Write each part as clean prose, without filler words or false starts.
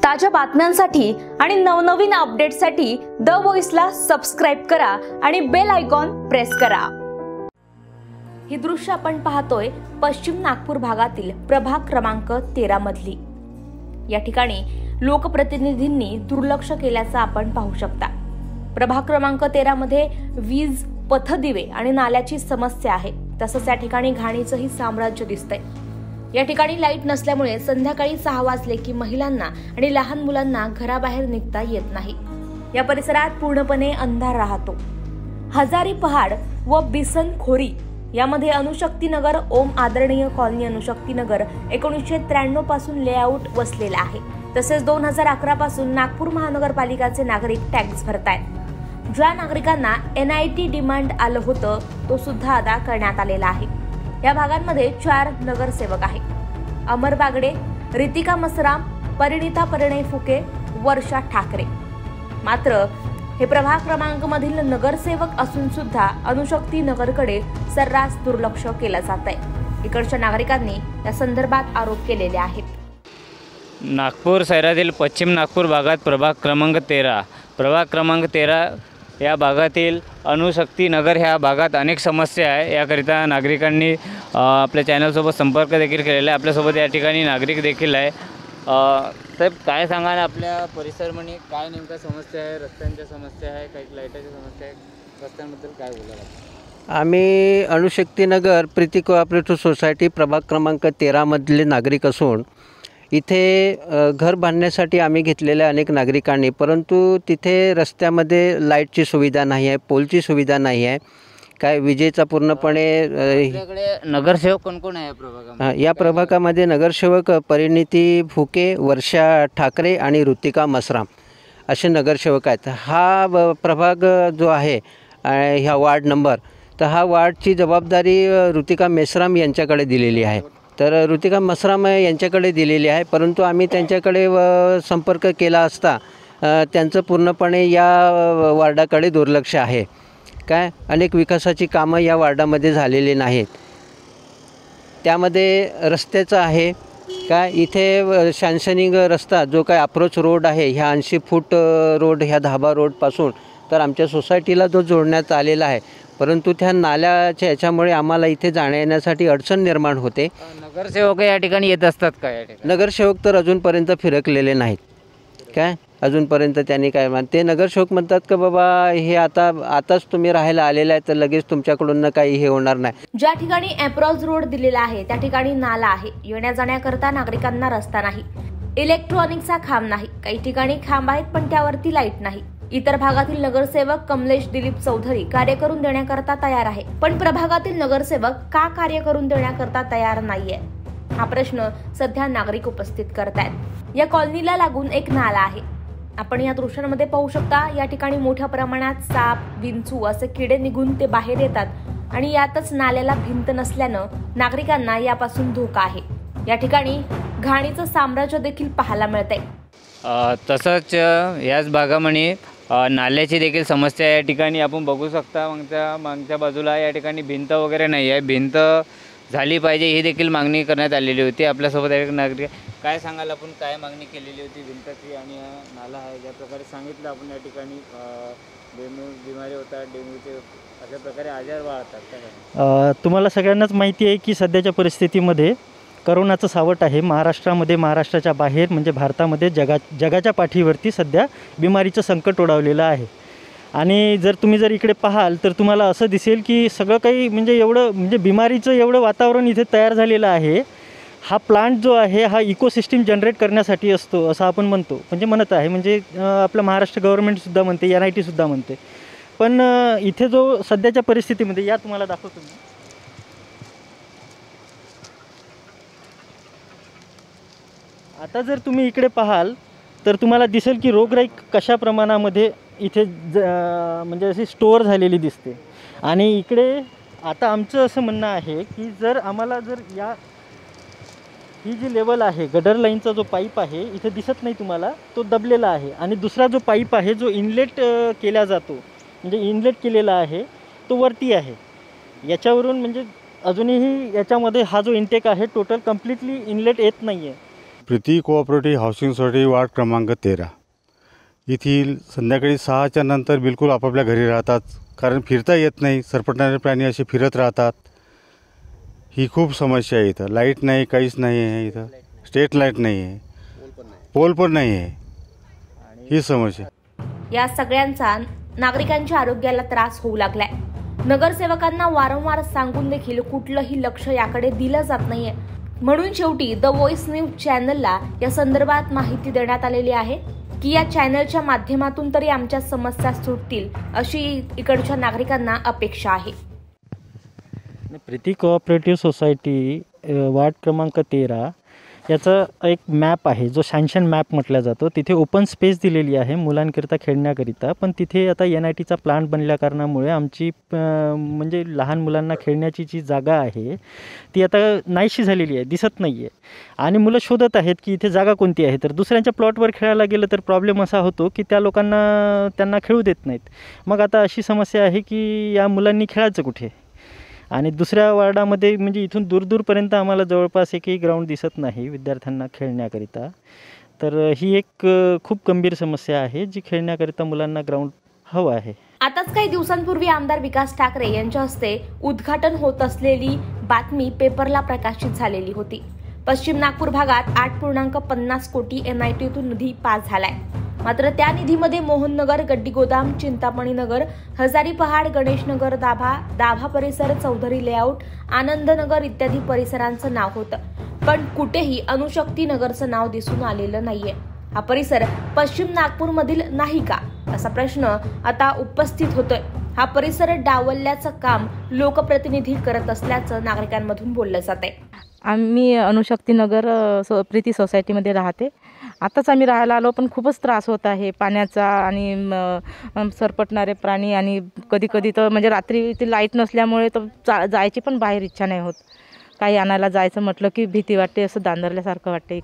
ताज्या बातम्यांसाठी आणि नवनवीन अपडेट्ससाठी द व्हॉइसला सबस्क्राइब करा आणि बेल आयकॉन प्रेस करा। ही दृश्य आपण पाहतोय पश्चिम नागपूर भागातील प्रभाग क्रमांक 13 मधली। या ठिकाणी लोकप्रतिनिधींनी दुर्लक्ष केल्याचं आपण पाहू शकता। प्रभाग क्रमांक 13 मध्ये वीज, पथदिवे आणि नाल्याची समस्या आहे। तसंच या ठिकाणी घाणीचंही साम्राज्य दिसतंय। या ठिकाणी लाईट नसल्यामुळे संध्याकाळी 6 वाजले की महिलांना आणि लहान मुलांना घराबाहेर निघता येत नाही। या परिसरात पूर्णपणे अंधार राहतो। हजारी पहाड व बिसन खोरी यामध्ये अणुशक्तीनगर ओम आदरणीय कॉलनी अणुशक्तीनगर 1993 पासून लेआउट वसलेला आहे। तसेच 2011 पासून नागपूर महानगरपालिकेचे नागरिक टॅक्स भरतायत। ज्या नागरिकांना NIT डिमांड आलं होतं तो सुद्धा अदा करण्यात आलेला आहे। या भागांमध्ये 4 नगरसेवक आहेत। अमर बागडे, रितिका मसराम, परिणिता परिणय फुके, वर्षा ठाकरे। मात्र हे प्रभाग क्रमांक मधील नगरसेवक असून सुद्धा अणुशक्ती नगरकडे सर्रास दुर्लक्ष केलं जात आहे। इकडच्या नागरिकांनी या संदर्भात आरोप केलेले आहेत। नागपूर शहरातील पश्चिम नागपूर भागात प्रभाग क्रमांक 13 या भागातील अणुशक्ती नगर ह्या भागात अनेक समस्या आहे। याकरिता नागरिकांनी आपल्या चॅनलसोबत संपर्क देखील केलेला आहे। आपल्यासोबत या ठिकाणी नागरिक देखील आहे। साहेब, काय सांगाल आपल्या परिसरमध्ये काय नेमका समस्या आहे? रस्त्यांच्या समस्या आहे, काही लाईटाच्या समस्या आहे, रस्त्यांबद्दल काय बोलायला? आम्ही अणुशक्ती नगर प्रीती कोऑपरेटिव्ह सोसायटी प्रभाग क्रमांक 13 मधले नागरिक असून इथे घर बांधण्यासाठी आम्ही घेतलेल्या अनेक नागरिकांनी, परंतु तिथे रस्त्यामध्ये लाईटची सुविधा नाही आहे, पोलची सुविधा नाही आहे, काय विजेचा पूर्णपणे। नगरसेवक कोण कोण आहे प्रभागामध्ये? या प्रभागामध्ये नगरसेवक परिणिती फुके, वर्षा ठाकरे आणि ऋतिका मसराम असे नगरसेवक आहेत। हा प्रभाग जो आहे ह्या वार्ड नंबर, तर हा वार्डची जबाबदारी ऋतिका मेश्राम यांच्याकडे दिलेली आहे। तर ऋतिका मसराम यांच्याकडे दिलेली आहे, परंतु आम्ही त्यांच्याकडे संपर्क केला असता त्यांचं पूर्णपणे या वार्डाकडे दुर्लक्ष आहे। काय अनेक विकासाची कामं या वार्डामध्ये झालेली नाहीत। त्यामध्ये रस्त्याचं आहे काय, इथे शॅन्शनिंग रस्ता जो काय अप्रोच रोड आहे ह्या 80 फूट रोड ह्या धाबा रोडपासून तर आमच्या सोसायटीला जो जोडण्यात आलेला आहे, परंतु त्या नाल्याच्या याच्यामुळे आम्हाला इथे जाण्या येण्यासाठी अडचण निर्माण होते। नगरसेवक या ठिकाणी येत असतात का? या ठिकाणी नगरसेवक तर अजूनपर्यंत फिरकलेले नाहीत। काय अजूनपर्यंत त्यांनी काय ते नगरसेवक म्हणतात का बाबा हे आताच तुम्ही राहायला आलेला आहे तर लगेच तुमच्याकडून काही हे होणार नाही। ज्या ठिकाणी अप्रोच रोड दिलेला आहे त्या ठिकाणी नाला आहे, येण्या जाण्याकरता नागरिकांना रस्ता नाही, इलेक्ट्रॉनिकचा खांब नाही, काही ठिकाणी खांब आहेत पण त्यावरती लाईट नाही। इतर भागातील नगरसेवक कमलेश दिलीप चौधरी कार्य करून देण्याकरता तयार आहे, पण प्रभागातील नगरसेवक का कार्य करून देण्याकरता तयार नाहीये हा प्रश्न सध्या नागरिक उपस्थित करतायत। या कॉलनीला लागून एक नाला आहे। आपण या दृश्यांमध्ये पाहू शकता या ठिकाणी मोठ्या प्रमाणात साप, विंचू असे किडे निघून ते बाहेर येतात आणि यातच नाल्याला भिंत नसल्यानं नागरिकांना यापासून धोका आहे। या ठिकाणी घाणीचं साम्राज्य देखील पाहायला मिळतंय। तसंच याच भागामध्ये नाल्याची देखील समस्या या ठिकाणी आपण बघू शकता। मागच्या बाजूला या ठिकाणी भिंत वगैरे नाही आहे, भिंत झाली पाहिजे ही देखील मागणी करण्यात आलेली होती। आपल्यासोबत एक नागरिक, काय सांगाल आपण काय मागणी केलेली होती भिंतची आणि नाला आहे? ज्या प्रकारे सांगितलं आपण या ठिकाणी डेंग्यू बिमारी होतात, डेंग्यूचे अशा प्रकारे आजार वाढतात। तुम्हाला सगळ्यांनाच माहिती आहे की सध्याच्या परिस्थितीमध्ये करोनाचं सावट आहे महाराष्ट्रामध्ये, महाराष्ट्राच्या बाहेर म्हणजे भारतामध्ये जगाच्या पाठीवरती सध्या बिमारीचं संकट ओढावलेलं आहे। आणि तुम्ही जर इकडे पाहाल तर तुम्हाला असं दिसेल की सगळं काही म्हणजे एवढं बिमारीचं एवढं वातावरण इथे तयार झालेलं आहे। हा प्लांट जो आहे हा इकोसिस्टीम जनरेट करण्यासाठी असतो असं आपण म्हणत आहे, म्हणजे आपलं महाराष्ट्र गव्हर्नमेंटसुद्धा म्हणते, NIT सुद्धा म्हणते। पण इथे जो सध्याच्या परिस्थितीमध्ये या तुम्हाला दाखवतो मी, आता जर तुम्ही इकडे पाहाल तर तुम्हाला दिसेल की रोगराई कशा प्रमाणामध्ये इथे म्हणजे अशी स्टोअर झालेली दिसते। आणि इकडे आता आमचं असं म्हणणं आहे की जर आम्हाला ही जी लेवल आहे गटर लाईनचा जो पाईप आहे इथे दिसत नाही तुम्हाला, तो दबलेला आहे। आणि दुसरा जो पाईप आहे जो इनलेट केला जातो म्हणजे इनलेट केलेला आहे तो वरती आहे। याच्यावरून म्हणजे अजूनही याच्यामध्ये हा जो इंटेक आहे टोटल कम्प्लिटली इनलेट येत नाही आहे। Preeti cooperative housing society ward क्रमांक 13 येथील संध्याकाळी 6च्या नंतर बिलकुल आपापल्या घरी राहतात, कारण फिरता येत नाही. सरपटणारे प्राणी असे फिरत राहतात. ही खूप समस्या आहे. इथं लाईट नाही, काहीच नाही आहे. इथं स्ट्रीट लाईट नाही आहे, पोल पण नाही आहे. ही समस्या. या सगळ्यांचा नागरिकांच्या आरोग्याला त्रास होऊ लागलाय. नगरसेवकांना वारंवार सांगून देखील कुठलंही लक्ष याकडे दिलं जात नाहीये. म्हणून शेवटी द व्हॉइस न्यूज चॅनलला या संदर्भात माहिती देण्यात आलेली आहे की या चॅनलच्या माध्यमातून तरी आमच्या समस्या सुटतील अशी इकडच्या नागरिकांना अपेक्षा आहे. प्रीती कोऑपरेटिव्ह सोसायटी वार्ड क्रमांक 13 याचा एक मॅप आहे, जो सँक्शन मॅप म्हटला जातो. तिथे ओपन स्पेस दिलेली आहे मुलांकरिता खेळण्याकरिता, पण तिथे आता NITचा प्लांट बनल्या कारणामुळे आमची म्हणजे लहान मुलांना खेळण्याची जी जागा आहे ती आता नाहीशी झालेली आहे, दिसत नाही आहे. आणि मुलं शोधत आहेत की इथे जागा कोणती आहे. तर दुसऱ्यांच्या प्लॉटवर खेळायला गेलं तर प्रॉब्लेम असा होतो की त्या लोकांना त्यांना खेळू देत नाहीत. मग आता अशी समस्या आहे की या मुलांनी खेळायचं कुठे. आणि दुसऱ्या वार्डामध्ये म्हणजे इथून दूरपर्यंत आम्हाला जवळपास एकही ग्राउंड दिसत नाही विद्यार्थ्यांना खेळण्याकरिता. तर ही एक खूप गंभीर समस्या आहे, जी खेळण्याकरिता मुलांना ग्राउंड हवं आहे. आताच काही दिवसांपूर्वी आमदार विकास ठाकरे यांच्या हस्ते उद्घाटन होत असलेली बातमी पेपरला प्रकाशित झालेली होती. पश्चिम नागपूर भागात 8.50 कोटी NITतून निधी पास झालाय. मात्र त्या निधीमध्ये मोहननगर, गड्डी गोदाम, चिंतामणी नगर, हजारी पहाड, गणेश नगर, दाभा परिसर, चौधरी लेआउट, आनंद नगर इत्यादी परिसरांचं नाव होतं. पण कुठेही अणुशक्ती नगरचं नाव दिसून आलेलं नाहीये. हा परिसर पश्चिम नागपूरमधील नाही का असा प्रश्न आता उपस्थित होतोय. हा परिसर डावलल्याचं काम लोकप्रतिनिधी करत असल्याचं नागरिकांमधून बोललं जातंय. आम्ही अणुशक्ती नगर प्रीती सोसायटीमध्ये राहते. आताच आम्ही राहायला आलो, पण खूपच त्रास होत आहे पाण्याचा आणि सरपटणारे प्राणी. आणि कधी कधी तर म्हणजे रात्री ते लाईट नसल्यामुळे तर जायची पण बाहेर इच्छा नाही होत. काही आणायला जायचं म्हटलं की भीती वाटते, असं दांदरल्यासारखं वाटते.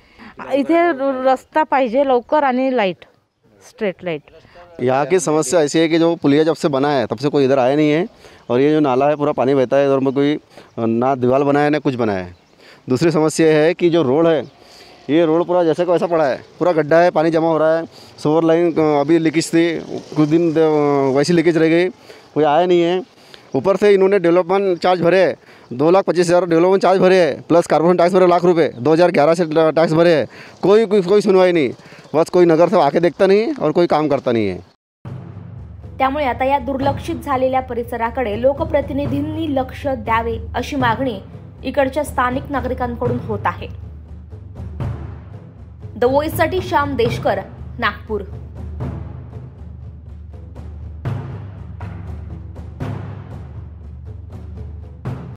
इथे रस्ता पाहिजे लवकर आणि लाईट, स्ट्रेट लाइट. यहाँ की समस्या ऐसी है कि जो पुलिया जब से बना है तब से कोई इधर आया नहीं है, और ये जो नाला है पूरा पानी बहता है, इधर में कोई ना दीवार बनाया है ना कुछ बनाया है. दूसरी समस्या है कि जो रोड है, ये रोड पूरा जैसे को वैसा पड़ा है, पूरा गड्ढा है, पानी जमा हो रहा है. सोवर लाइन अभी लीकेज थी, कुछ दिन वैसी लीकेज रह गई, कोई आया नहीं है. ऊपर से इन्होंने डेवलपमेंट चार्ज भरे हैं, 2,25,000 डेवलपमेंट चार्ज भरे हैं, प्लस कार्बन टैक्स भरे ₹1,00,000, 2011 से टैक्स भरे हैं. कोई सुनवाई नहीं. बस कोई नगर से आके देखता नहीं और कोई काम करता नहीं है. त्यामुळे आता या दुर्लक्षित झालेल्या परिसराकडे लोकप्रतिनिधींनी लक्ष द्यावे अशी मागणी इकडच्या स्थानिक नागरिकांकडून होत आहे. द व्हॉइससाठी श्याम देशकर, नागपूर.